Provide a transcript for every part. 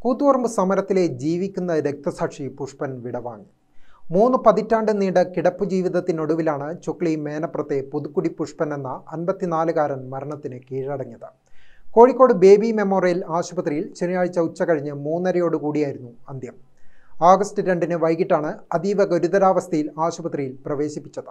കൂത്തുപറമ്പ് സമരത്തിലെ ജീവിക്കുന്ന രക്തസാക്ഷി പുഷ്പൻ വിടവാങ്ങി. 3 പതിറ്റാണ്ട് നീണ്ട കിടപ്പു ജീവിതത്തിനൊടുവിലാണ് ചൊക്ലി മേനപ്രത്തെ പുതുക്കുടി പുഷ്പൻ എന്ന 54-കാരൻ മരണത്തിന് കീഴടങ്ങിയത്. കോഴിക്കോട് ബേബി മെമ്മോറിയൽ ആശുപത്രിയിൽ ശനിയാഴ്ച ഉച്ചകഴിഞ്ഞ് 3:30 അന്ത്യം. ആഗസ്റ്റ് 2 വൈകിട്ടാണ് അതീവ ഗുരുതരാവസ്ഥയിൽ ആശുപത്രിയിൽ പ്രവേശിപ്പിച്ചത്.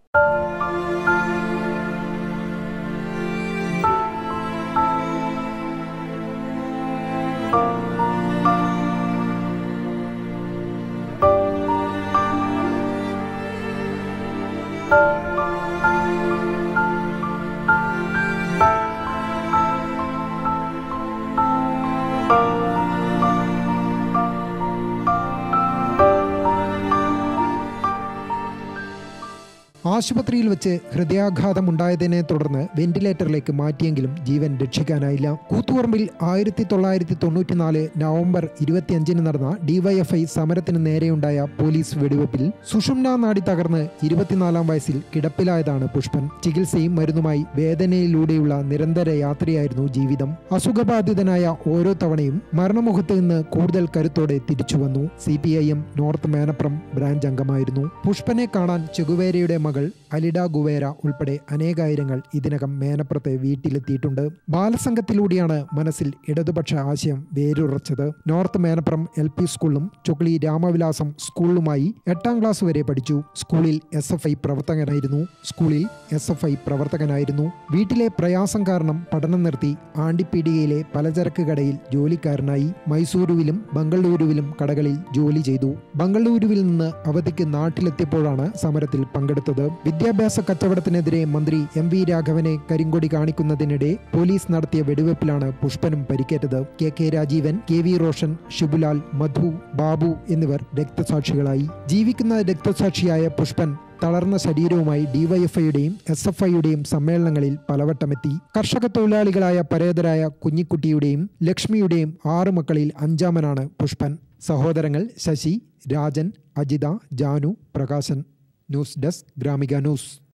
ആശുപത്രിയിൽ വെച്ച് ഹൃദയാഘാതമുണ്ടായതിനെ തുടർന്ന് വെന്റിലേറ്ററിലേക്ക് മാറ്റിയെങ്കിലും ജീവൻ രക്ഷിക്കാനായില്ല. കൂത്തുപറമ്പിൽ 1994 നവംബർ 25 നടന്ന ഡിവൈഎഫ്ഐ സമരത്തിന് നേരെയുണ്ടായ പോലീസ് വെടിവെപ്പിൽ സുഷുമ്നാ നാഡി തകർന്ന് 24-ാം വയസ്സിൽ കിടപ്പിലായതാണ് പുഷ്പൻ. ചികിത്സയും മരുന്നുമായി വേദനയിലൂടെയുള്ള നിരന്തര യാത്രയായിരുന്നു ജീവിതം. അസുഖബാധിതനായ ഓരോ തവണയും മരണമുഖത്ത് നിന്ന് കൂടുതൽ കരുത്തോടെ തിരിച്ചുവന്നു. CPIM നോർത്ത് മേനപ്രം ബ്രാഞ്ച് അംഗമായിരുന്നു. പുഷ്പനെ കാണാൻ ചെഗുവേരയുടെ മകൾ അലിഡ ഗുവേര ഉൾപ്പെടെ അനേകായിരങ്ങൾ ഇതിനകം മേനപ്രത്തെ വീട്ടിലെത്തിയിട്ടുണ്ട്. ബാലസംഘത്തിലൂടെയാണ് മനസ്സിൽ ഇടതുപക്ഷ ആശയം വേരുറച്ചത്. നോർത്ത് മേനപ്രം LP സ്കൂളിലും ചൊക്ലി രാമവിലാസം സ്കൂളിലുമായി 8ാം ക്ലാസ് വരെ പഠിച്ചു. സ്കൂളിൽ SFI പ്രവർത്തകനായിരുന്നു. വീട്ടിലെ പ്രയാസം കാരണം പഠനം നിർത്തി ആണ്ടിപ്പീടികയിലെ പലചരക്ക് കടയിൽ ജോലിക്കാരനായി. മൈസൂരുവിലും ബംഗളൂരുവിലും കടകളിൽ ജോലി ചെയ്തു. ബംഗളൂരുവിൽ നിന്ന് അവധിക്ക് നാട്ടിലെത്തിയപ്പോഴാണ് സമരത്തിൽ പങ്കെടുത്തത്. വിദ്യാഭ്യാസ കച്ചവടത്തിനെതിരെ മന്ത്രി MV രാഘവനെ കരിങ്കൊടി കാണിക്കുന്നതിനിടെ പോലീസ് നടത്തിയ വെടിവെപ്പിലാണ് പുഷ്പനും പരിക്കേറ്റത്. KK രാജീവൻ, KV റോഷൻ, ഷിബുലാൽ, മധു, ബാബു എന്നിവർ രക്തസാക്ഷികളായി. ജീവിക്കുന്ന രക്തസാക്ഷിയായ പുഷ്പൻ തളർന്ന ശരീരവുമായി DYFIയുടെയും SFIയുടെയും സമ്മേളനങ്ങളിൽ പലവട്ടമെത്തി. കർഷക തൊഴിലാളികളായ പരേതരായ കുഞ്ഞിക്കുട്ടിയുടെയും ലക്ഷ്മിയുടെയും 6 മക്കളിൽ 5-ാമനാണ് പുഷ്പൻ. സഹോദരങ്ങൾ Sasi, Rajan, Ajitha, Janu, Prakashan. News desk Gramika news.